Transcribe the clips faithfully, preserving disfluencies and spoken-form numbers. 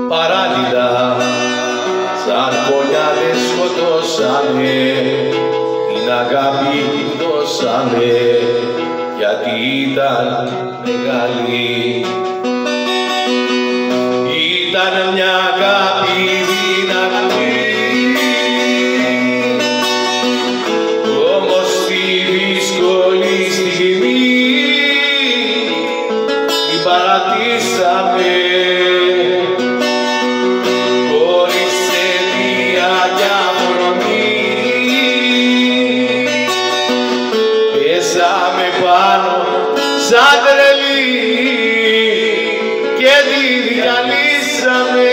παράλληλα σαν κονιάδες σκοτώσαμε, την αγάπη δώσαμε γιατί ήταν μεγάλη. Ήταν μια αγάπη δυνατή, όμως στη δύσκολη στιγμή την παρατήσαμε χωρίς αιτία κι αφορμή. Πέσαμε πάνω σαν τρελοί και τη διαλύσαμε.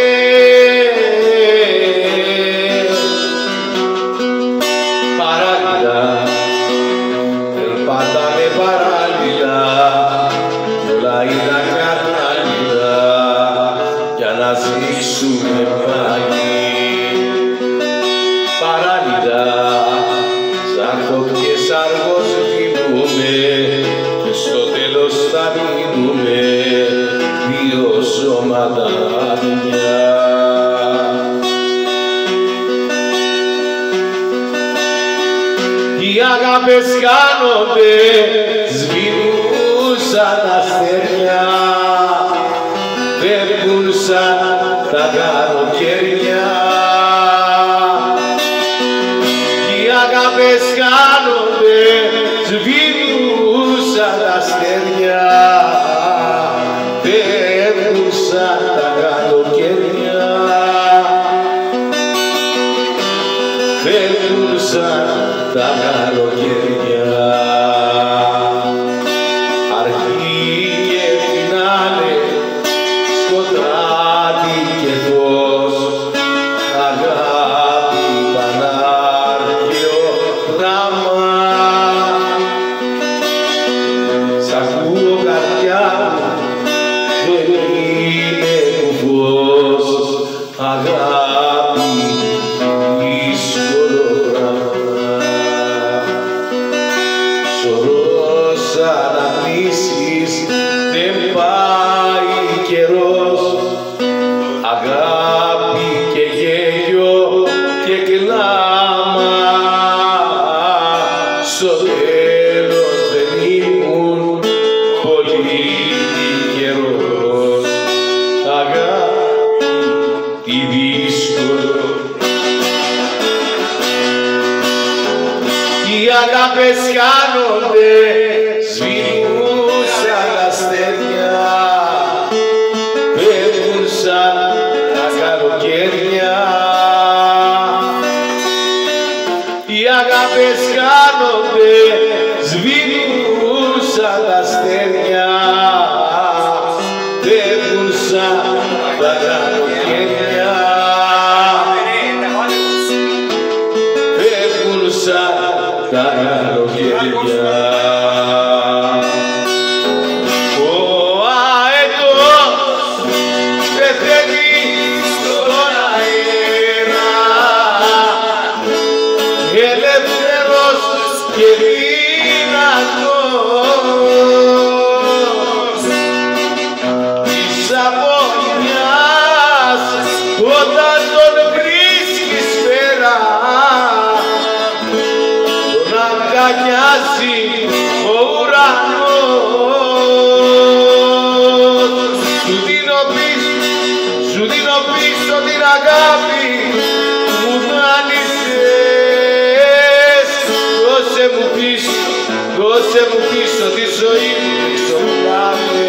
Παράλληλα περπάταμε παράλληλα, όλα ήταν κατάλληλα για να ζήσουμε πάλι. Παράλληλα σαν κοπιές αργώς βγήκουμε και στο τέλος θα μείνουμε δύο σώματα μια. Οι αγάπες χάνονται, σβήνουσαν τα αστέρια, φεύγουν σαν τα καλοκαίρια. Οι αγάπες χάνονται, σβήνουσαν τα αστέρια, φεύγουν σαν τα καλοκαίρια. Φεύγουν σαν τα καλοκαίρια. Αρχή και φινάλε, σκοτάδι και φως, αγάπη πανάρχαιο δράμα. Σ' ακούω καρδιά μου, δεν είμαι κουφός, αγάπη δύσκολο πράγμα. Σωρός αναμνήσεις, δεν πάει καιρός, αγάπη και γέλιο και κλάμα. Στο τέλος δεν ήμουν πολύ τυχερός, αγάπη τι δύσκολο. Οι αγάπες χάνονται, σβήνουσαν τα αστέρια, φεύγουν σαν τα καλοκαίρια. Οι αγάπες χάνονται, σβήνουσαν τα αστέρια, φεύγουν σαν τα καλοκαίρια. Φεύγουν σαν τα καλοκαίρια. Ο αετός πεθαίνει στον αέρα, ελεύθερος και δυνατός, της απονιάς όταν τον βρίσκεις πέρα, τον αγκαλιάζει ο ουρανός. Σου δίνω πίσω, σου δίνω πίσω την αγάπη που μου δάνεισες. Δώσε μου πίσω, δώσε μου πίσω τη ζωή μου, πίσω μιλάμε.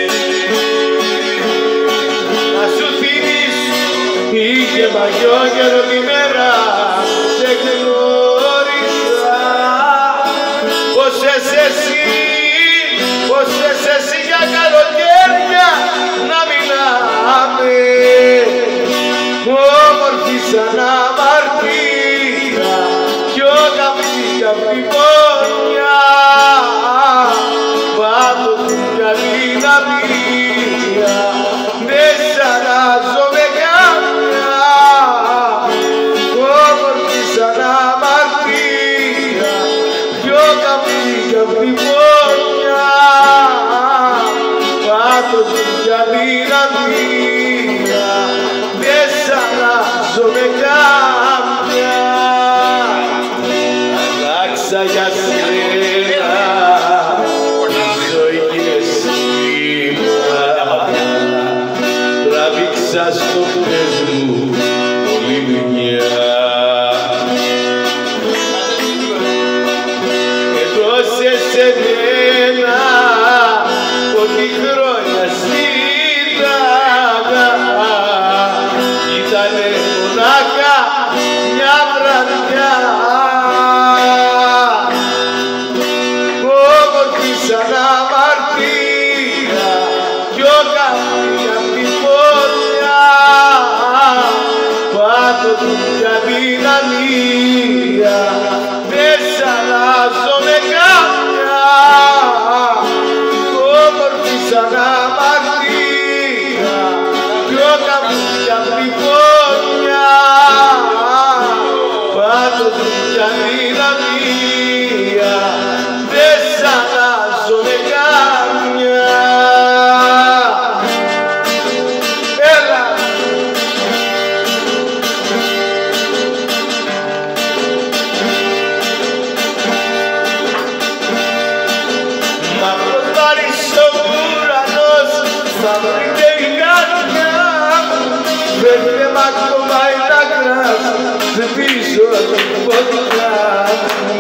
Να σου θυμίσω, είχε μαγιό καιρό τη μέρα σε γνώρισα. Πως είσαι εσύ, πως είσαι εσύ για καλοκαίρια να μιλάμε. Όμορφη σαν αμαρτία κι ο καυτή καυτή πόνια, πάνω του μυαλί να πήρια, δεν σ' αλλάζω με καμιά. Όμορφη σαν αμαρτία κι ο καυτή καυτή πόνια, πάνω του μυαλί να πήρια, μέσα στο πες μου όλη δουλειά. Έδωσες σε μένα ό,τι χρόνια ζήταγα, ήτανε μονάχα μια βραδιά. Όμορφη σαν αμαρτία κι ο καμπή απ' την πόρια, πάθω του μια δυναμία, δεν σ' αλλάζω με κάποια. Όμορφη σαν αμαρτία κι ο καμπή απ' την πόρια, πάθω του μια δυναμία, δεν σ' αλλάζω με καμιά. Έλα! Μαύρος βάρης ο ουρανός, μαύρη και η καρδιά μου, φέρτε μ' ακόμα ένα κράσι πίσω από την φωτιά μου.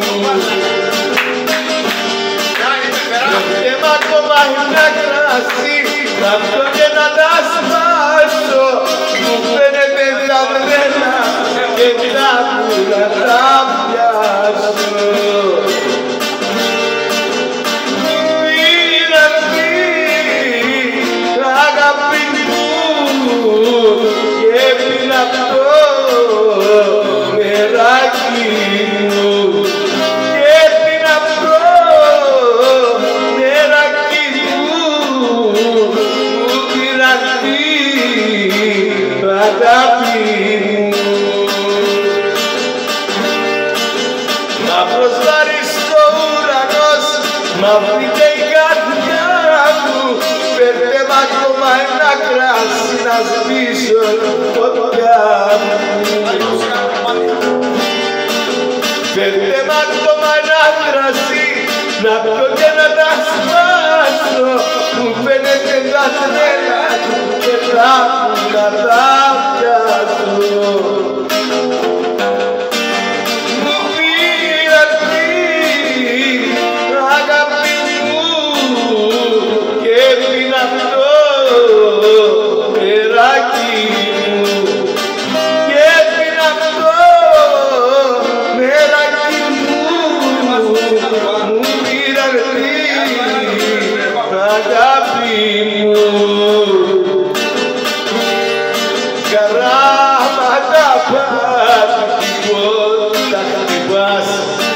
Φέρτε μ' ακόμα ένα κράσι, να πιω και να τα σπάσω, μου φαίνεται τα βρένα και τα πουλα τα πιάσω. Μαύρος βάρης ο ουρανός, μαύρη και η καρδιά μου, φέρτε μ' ακόμα ένα κράσι να σβήσω την φωτιά μου. Φέρτε μ' ακόμα ένα κράσι, να πιω και να τα σπάσω, μου φαίνεται τα τρέλα και τα να τα πιάσω. Καράματα πάλι τίποτα χτυπάς,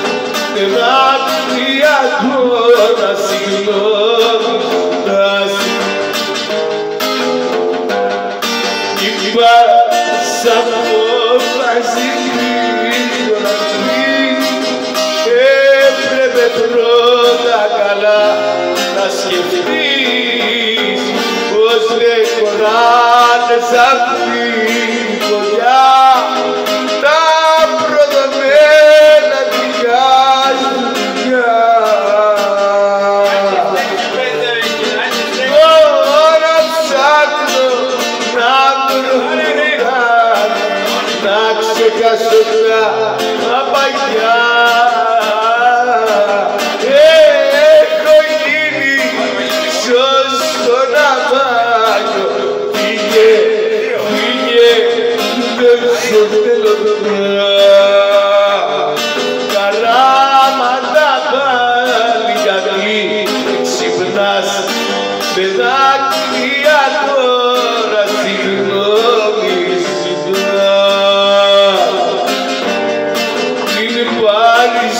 δάκρυα τώρα συγγνώμητας. Είπας απόφαση να πεις, έπρεπε πρώτα καλά να σκεφτείς πως δεν χωράνε σ' αυτή τη φωτιά τα προδομένα δικά σου δουλειά. Τώρα ψάχνω να βρω να ξεχάσω τα παγιά. Έχω γίνει σωστό ναυάγιο, φύγε, φύγε, δεν σου θέλω τώρα. Καράματα πάλι γιατί ξυπνάς με δάκρυα τώρα συγγνώμη ζητάς. Είναι πάλι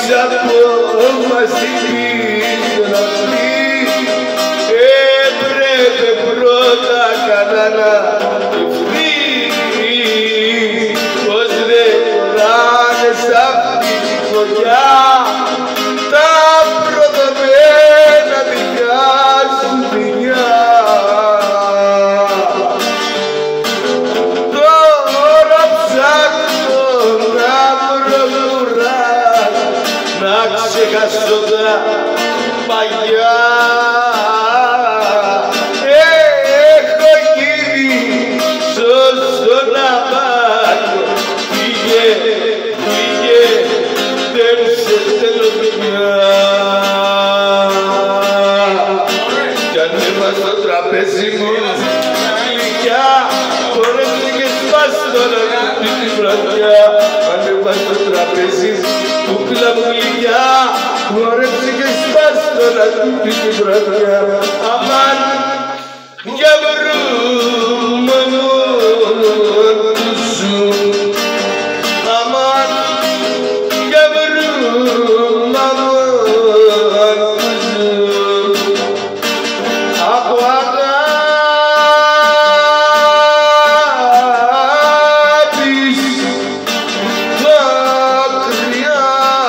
βραδιά ανέβα στο τραπέζι του κλαμουλιά χόρεψε και σπάσει τώρα τούτη τη βραδιά. Αμάν για βρούμε μόνο σου, αμάν για βρούμε μόνο σου από αγάπης μακριά.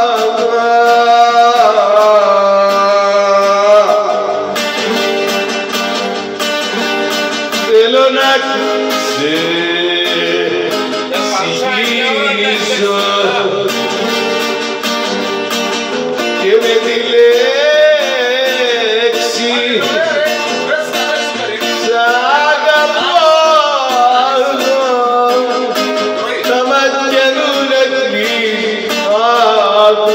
Θέλω να ξεσυγίσω και με τη λέξη σ' αγαπώ τα μάτια μου να κλείσω.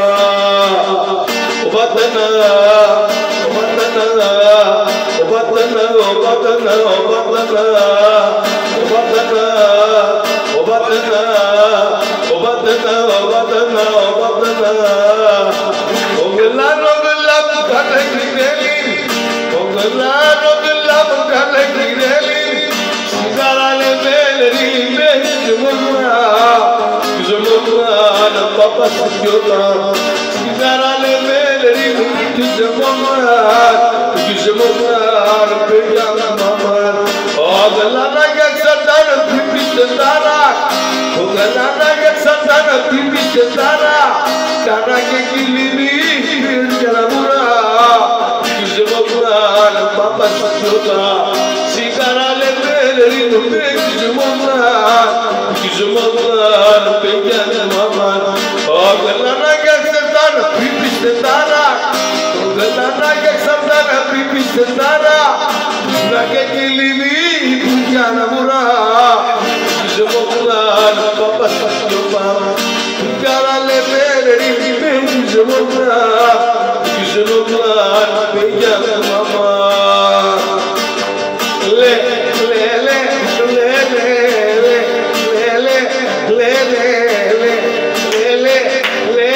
Ο πατανά, ο πατανά, ο πατανά, ο πατανά, ο πατανά, ο πατανά, ο πατανά, ο πατανά, ο πατανά, ο πατανά. Ο γελάν, ο γελάν μου κάνε κρινέλη, ο γελάν, ο γελάν μου κάνε κρινέλη. Σιγάρα λεβέλερη, μένει και μωρά, και ζεμωρά να πάπα σου πιώτα. Σιγάρα λεβέλερη, και ζεμωρά, και ζεμωρά να παιδιά μου μαμά. Ο γελάνα για ξαντάνα πίπης τεντάρα, ο γελάνα για ξαντάνα πίπης τεντάρα. Κάνα και κυλινή, για να μουρά, και ζεμωρά να πάπα σου πιώτα. Σιγάρα λεβέλερη, το παιδί ζεμωρά, και ζεμωρά να παιδιά μου μαμά. Ο γελάνα για ξαντάνα πίπης τεντάρα, ο γελάνα για ξαντάνα πίπης τεντάρα. Να και κυλινή, για να μουρά, και ζεμωρά να πάπα σου πιώτα. Σιγάρα λεβέλερη, παιδί ζεμωρά, και ζεμωρά να παιδιά μου μαμά. Le, le, le, le, le, le, le, le, le, le, le, le,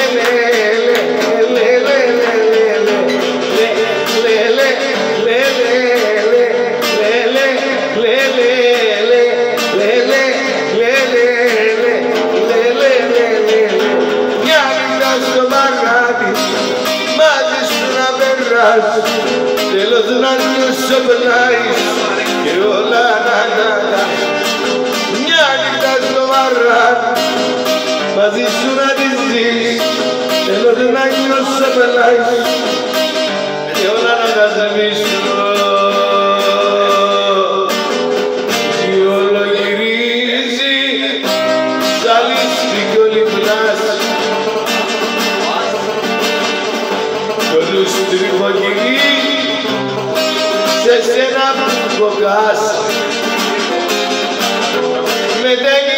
τέλος να νιώσω περνάεις και όλα να να μια νύχτα στο μαράν μαζί σου να τη ζεις. Τέλος να νιώσω περνάεις και όλα να τα σβήσω. Τι όλο γυρίζει σαν λύση κι όλη πλάση κι όλους τριχογυρί σε σένα που φωγάς με